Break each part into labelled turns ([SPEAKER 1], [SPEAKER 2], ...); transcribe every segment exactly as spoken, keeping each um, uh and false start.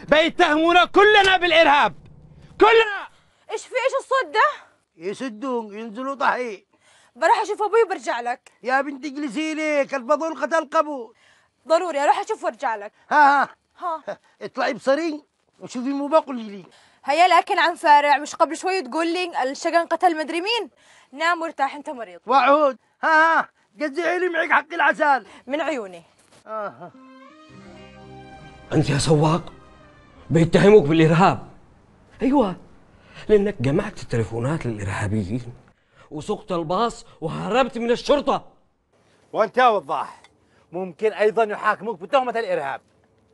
[SPEAKER 1] بيتهمونا كلنا بالارهاب، كلنا.
[SPEAKER 2] ايش في؟ ايش الصوت ده؟
[SPEAKER 3] يسدون ينزلوا طحي.
[SPEAKER 2] بروح اشوف ابوي وبرجع لك.
[SPEAKER 3] يا بنت اجلسي لك، الفضول قتل قبو.
[SPEAKER 2] ضروري اروح اشوف وارجع لك.
[SPEAKER 3] ها ها
[SPEAKER 2] ها
[SPEAKER 3] اطلعي بصري وشوفي مو بقول لي.
[SPEAKER 2] هيا لكن عم فارع، مش قبل شوي تقول لي الشقن قتل مدري مين؟ نام وارتاح، انت مريض.
[SPEAKER 3] وعود. ها ها جزعي لي معك حق العسل
[SPEAKER 2] من عيوني.
[SPEAKER 3] آه.
[SPEAKER 4] أنت يا سواق بيتهموك بالإرهاب. أيوة، لأنك جمعت التليفونات للإرهابيين وسقت الباص وهربت من الشرطة.
[SPEAKER 1] وانت يا وضاح ممكن ايضا يحاكموك بتهمة الارهاب.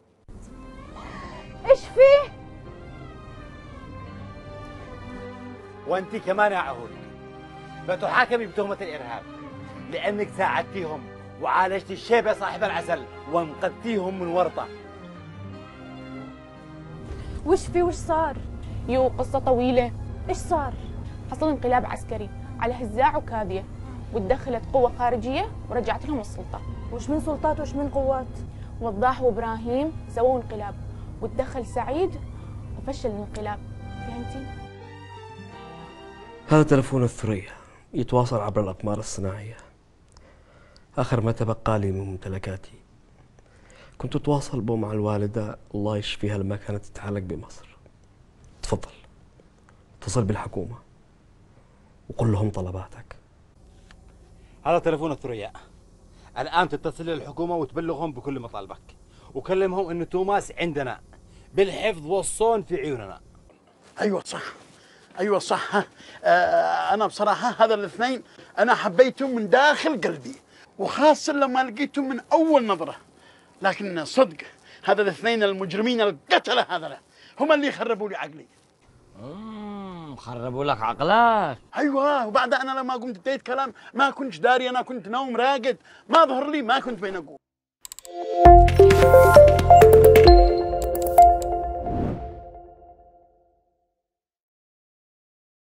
[SPEAKER 2] ايش فيه؟
[SPEAKER 1] وانت كمان يا عهود بتحاكمي بتهمة الارهاب لانك ساعدتيهم وعالجتي الشيبة صاحب العسل وانقذتيهم من ورطة.
[SPEAKER 2] وش في؟ وش صار؟
[SPEAKER 5] يو قصة طويلة.
[SPEAKER 2] ايش صار؟
[SPEAKER 5] حصل انقلاب عسكري على هزاع وكاذية، وتدخلت قوة خارجية ورجعت لهم السلطة.
[SPEAKER 2] وش من سلطات وش من قوات؟
[SPEAKER 5] وضاح وابراهيم سووا انقلاب، وتدخل سعيد وفشل الانقلاب. فهمتي؟
[SPEAKER 4] هذا تلفون الثريا يتواصل عبر الأقمار الصناعية. آخر ما تبقى لي من ممتلكاتي كنت أتواصل به مع الوالدة الله يشفيها لما كانت تتعالج بمصر. تفضل اتصل بالحكومة وقل لهم طلباتك.
[SPEAKER 1] هذا تلفون الثريا، الآن تتصل للحكومة وتبلغهم بكل مطالبك، وكلمهم إنه توماس عندنا بالحفظ والصون في عيوننا.
[SPEAKER 6] ايوه صح، ايوه صح. آه انا بصراحه هذا الاثنين انا حبيتهم من داخل قلبي، وخاصه لما لقيتهم من اول نظره. لكن صدق هذا الاثنين المجرمين القتله هذا هم اللي خربوا لي عقلي.
[SPEAKER 7] امم خربوا لك عقلك.
[SPEAKER 6] ايوه، وبعد انا لما قمت اديت كلام ما كنتش داري، انا كنت نوم راقد، ما ظهر لي، ما كنت بين اقول.